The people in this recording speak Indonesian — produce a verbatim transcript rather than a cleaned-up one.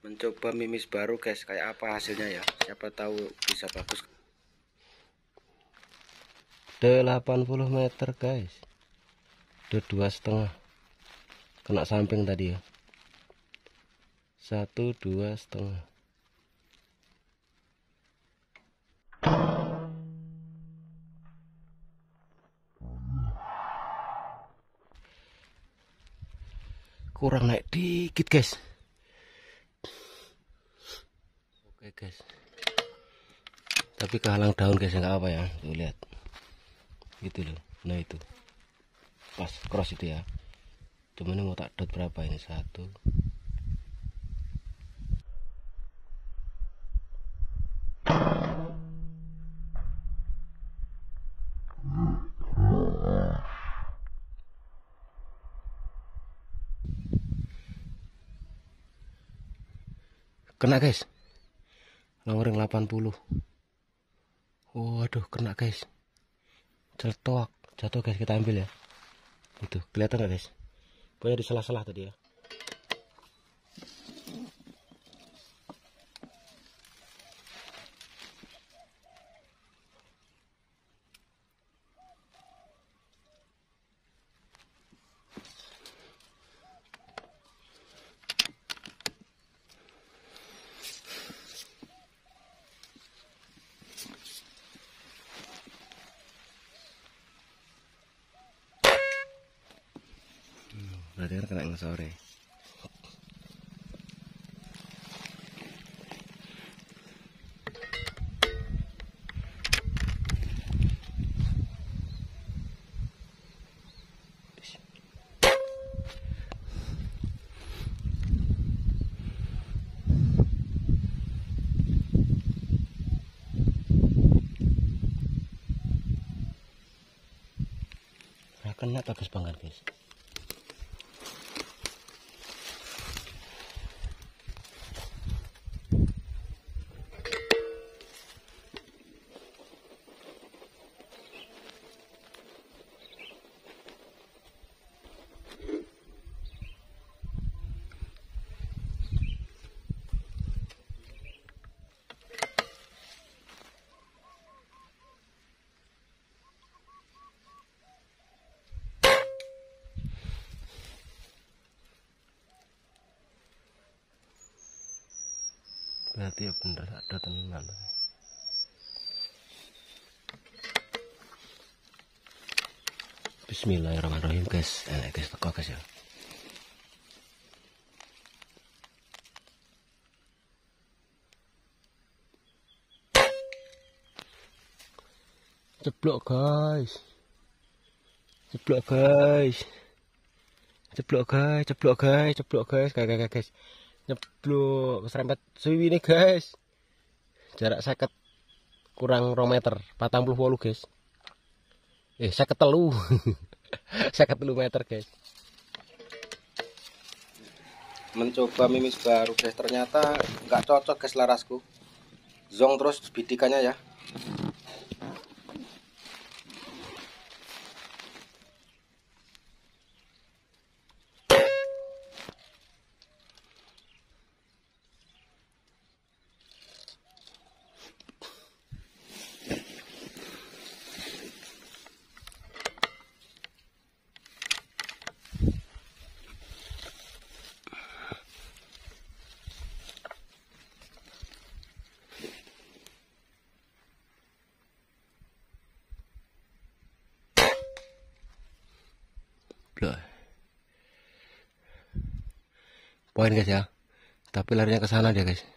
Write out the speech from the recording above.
Mencoba mimis baru guys, kayak apa hasilnya ya, siapa tahu bisa bagus. Delapan puluh meter guys, udah dua setengah, kena samping tadi ya, satu dua setengah. Kurang naik dikit guys. Oke guys, tapi kehalang daun guys, nggak apa ya, tuh lihat gitu loh. Nah itu pas cross itu ya, cuman ini mau tak dot berapa ini, satu kena guys, lowering delapan puluh. Waduh, kena guys, celetok jatuh guys. Kita ambil ya, itu kelihatan nggak guys, pokoknya di sela-sela tadi ya. Berarti kan kena yang sore. Nah, kena bagus banget guys. Berarti ya bener ada tenan. Bismillahirrahmanirrahim guys. Eh guys, teko guys ya. Ceplok guys. Ceplok guys. Ceplok guys, ceplok guys, ceplok guys, guys, guys. Nyeblok serempet suwi nih guys, jarak seket kurang rong meter, patang puluh wolu guys, eh seket telu seket telu meter guys. Mencoba mimis baru guys, ternyata nggak cocok guys larasku, zong terus bidikannya ya. Poin guys ya, tapi larinya ke sana dia guys.